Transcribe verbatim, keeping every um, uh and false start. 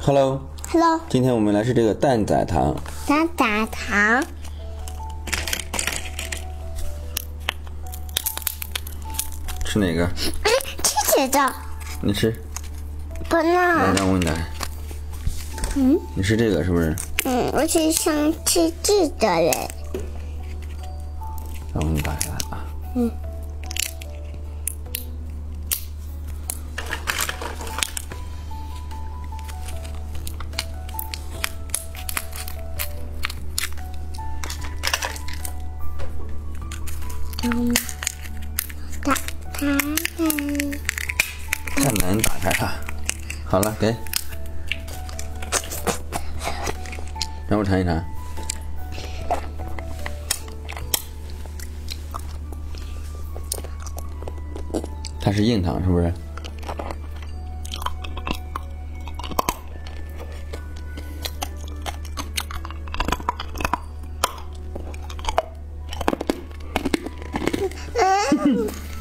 Hello， Hello， 今天我们来吃这个蛋仔糖。 蛋仔糖， 吃哪个？ 哎，吃这个， 你吃。 不来， 能。 让我给你拿开。 嗯你吃这个是不是？ 嗯，我是想吃这个嘞。 让我给你打开来啊。 嗯。嗯，打开。 太难打开它。好了，给。让我尝一尝。它是硬糖，是不是？ 嗯。